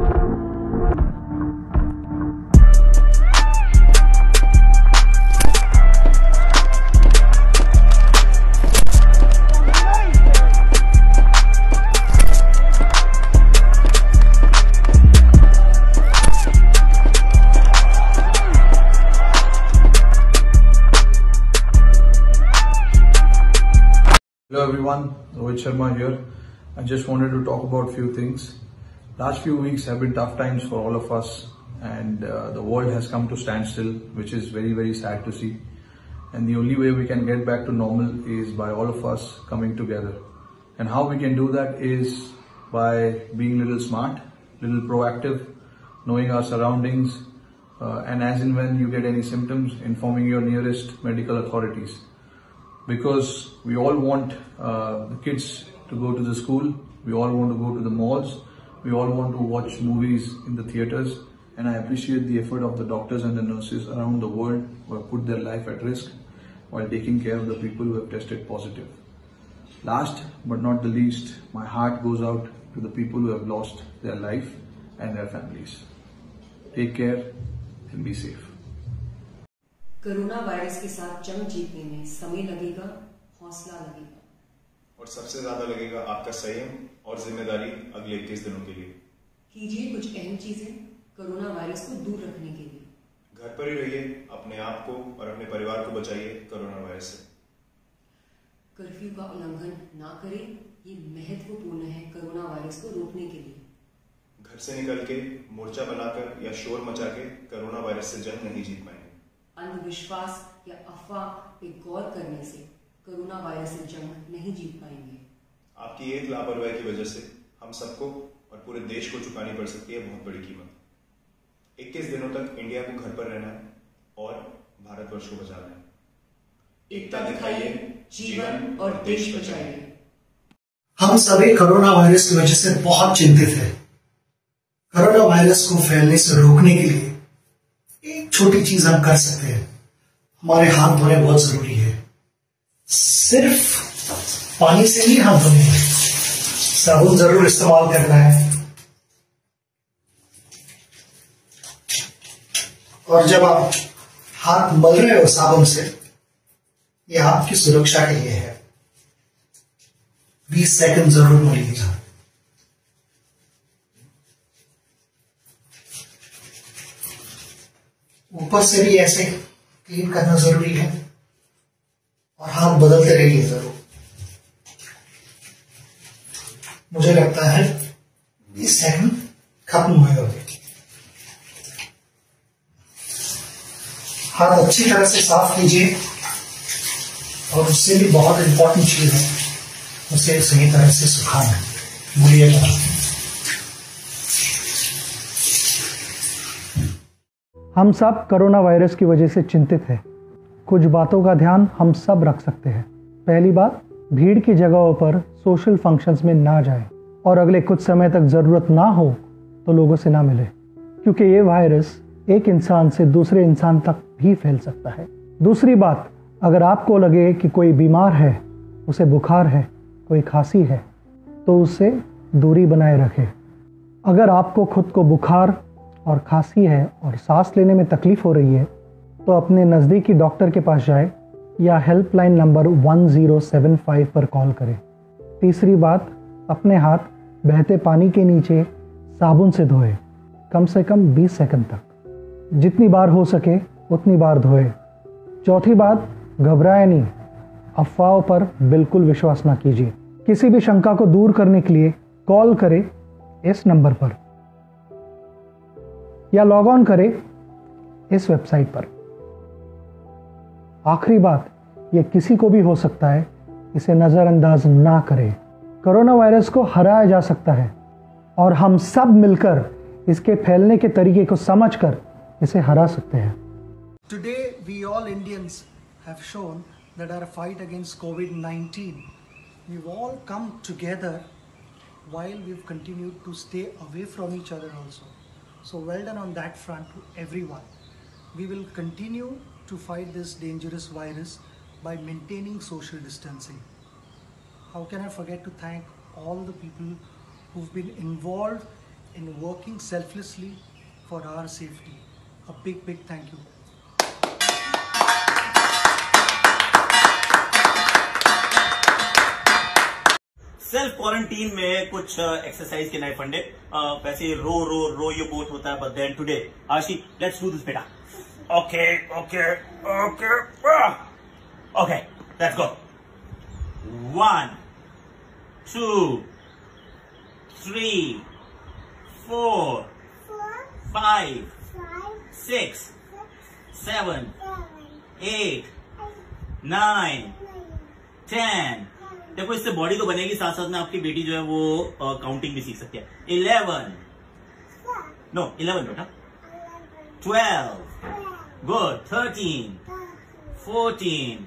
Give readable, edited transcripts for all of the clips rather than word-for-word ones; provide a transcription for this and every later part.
Hello everyone, Rohit Sharma here. I just wanted to talk about a few things. Last few weeks have been tough times for all of us, and the world has come to standstill, which is very, very sad to see. And the only way we can get back to normal is by all of us coming together. And how we can do that is by being a little smart, little proactive, knowing our surroundings, and as and when you get any symptoms, informing your nearest medical authorities. Because we all want the kids to go to the school, we all want to go to the malls, we all want to watch movies in the theaters, and I appreciate the effort of the doctors and the nurses around the world who have put their life at risk while taking care of the people who have tested positive. Last but not the least, my heart goes out to the people who have lost their life and their families. Take care and be safe. Corona virus के साथ जंग जीतने में समय लगेगा, हौसला लगेगा और सबसे ज्यादा लगेगा आपका संयम और जिम्मेदारी अगले 21 दिनों के लिए। कीजिए कुछ अहम चीजें कोरोना वायरस को दूर रखने के लिए। घर पर ही रहिए, अपने आप को और अपने परिवार को बचाइए कोरोना वायरस से। कर्फ्यू का उल्लंघन ना करें, ये महत्वपूर्ण है कोरोना वायरस को रोकने के लिए। घर से निकल के मोर्चा बनाकर या शोर मचा के कोरोना वायरस से जंग नहीं जीत पाएंगे। अंधविश्वास या अफवाह पे गौर करने से कोरोना वायरस से जंग नहीं जीत पाएंगे। आपकी एक लापरवाही की वजह से हम सबको और पूरे देश को चुकानी पड़ सकती है बहुत बड़ी कीमत। 21 दिनों तक इंडिया को घर पर रहना है और भारतवर्ष को बचाना है। एकता दिखाइए, जीवन और देश बचाइए। हम सभी कोरोना वायरस की वजह से बहुत चिंतित हैं। कोरोना वायरस को फैलने से रोकने के लिए एक छोटी चीज हम कर सकते हैं। हमारे हाथ धोने बहुत जरूरी है। सिर्फ पानी से ही हाथ धोने हैं, साबुन जरूर इस्तेमाल करना है। और जब आप हाथ मल रहे हो साबुन से, यह आपकी सुरक्षा के लिए है। 20 सेकंड जरूर मलिएगा। ऊपर से भी ऐसे क्लीन करना जरूरी है और हाथ बदलते रहिए जरूर। मुझे लगता है 20 सेकंड खत्म हुए होंगे। हाथ अच्छी तरह से साफ कीजिए और उससे भी बहुत इंपॉर्टेंट चीज है, उसे सही तरह से सुखाना। भूलिएगा। हम सब कोरोना वायरस की वजह से चिंतित हैं। कुछ बातों का ध्यान हम सब रख सकते हैं। पहली बात, भीड़ की जगहों पर सोशल फंक्शंस में ना जाएं और अगले कुछ समय तक ज़रूरत ना हो तो लोगों से ना मिले, क्योंकि ये वायरस एक इंसान से दूसरे इंसान तक भी फैल सकता है। दूसरी बात, अगर आपको लगे कि कोई बीमार है, उसे बुखार है, कोई खांसी है, तो उससे दूरी बनाए रखें। अगर आपको खुद को बुखार और खांसी है और सांस लेने में तकलीफ हो रही है, तो अपने नज़दीकी डॉक्टर के पास जाए या हेल्पलाइन नंबर 1075 पर कॉल करें। तीसरी बात, अपने हाथ बहते पानी के नीचे साबुन से धोएं, कम से कम 20 सेकंड तक। जितनी बार हो सके उतनी बार धोएं। चौथी बात, घबराएं नहीं, अफवाहों पर बिल्कुल विश्वास ना कीजिए। किसी भी शंका को दूर करने के लिए कॉल करें इस नंबर पर या लॉग ऑन करें इस वेबसाइट पर। आखिरी बात, ये किसी को भी हो सकता है, इसे नज़रअंदाज ना करें। कोरोना वायरस को हराया जा सकता है और हम सब मिलकर इसके फैलने के तरीके को समझकर इसे हरा सकते हैं। Today we all Indians have shown that our fight against COVID-19, we've all come together while we've continued to stay away from each other also. So well done on that front to everyone. We will continue to fight this dangerous virus by maintaining social distancing. How can I forget to thank all the people who've been involved in working selflessly for our safety. A big thank you. Self quarantine में कुछ exercise के नए फंडे। वैसे रो ये boat होता है, but then today Ashi let's do this बेटा। Okay let's go. 1 2 3 4 5 6 7 8 9 10। देखो इससे बॉडी तो बनेगी, साथ साथ में आपकी बेटी जो है वो काउंटिंग भी सीख सकती है। 11 बेटा। 12 good. 13 14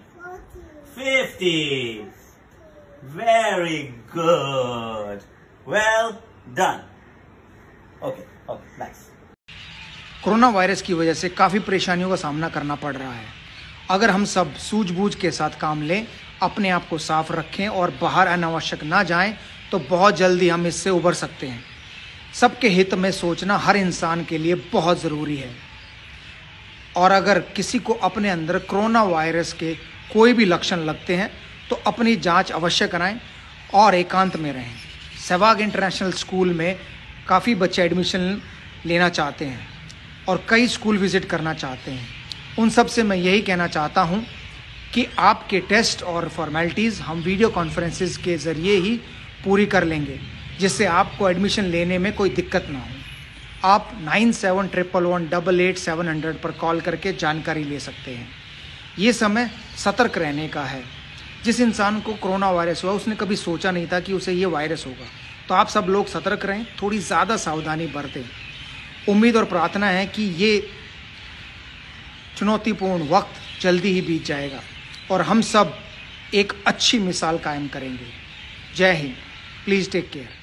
15 very good, well done. Okay nice. Corona virus की वजह से काफ़ी परेशानियों का सामना करना पड़ रहा है। अगर हम सब सूझबूझ के साथ काम लें, अपने आप को साफ रखें और बाहर अनावश्यक ना जाएं, तो बहुत जल्दी हम इससे उबर सकते हैं। सबके हित में सोचना हर इंसान के लिए बहुत ज़रूरी है। और अगर किसी को अपने अंदर कोरोना वायरस के कोई भी लक्षण लगते हैं तो अपनी जांच अवश्य कराएं और एकांत में रहें। सहवाग इंटरनेशनल स्कूल में काफ़ी बच्चे एडमिशन लेना चाहते हैं और कई स्कूल विज़िट करना चाहते हैं। उन सब से मैं यही कहना चाहता हूँ कि आपके टेस्ट और फॉर्मेलिटीज़ हम वीडियो कॉन्फ्रेंसेस के ज़रिए ही पूरी कर लेंगे, जिससे आपको एडमिशन लेने में कोई दिक्कत ना हो। आप 9711188700 पर कॉल करके जानकारी ले सकते हैं। ये समय सतर्क रहने का है। जिस इंसान को कोरोना वायरस हुआ उसने कभी सोचा नहीं था कि उसे ये वायरस होगा। तो आप सब लोग सतर्क रहें, थोड़ी ज़्यादा सावधानी बरतें। उम्मीद और प्रार्थना है कि ये चुनौतीपूर्ण वक्त जल्दी ही बीत जाएगा और हम सब एक अच्छी मिसाल कायम करेंगे। जय हिंद। Please take care.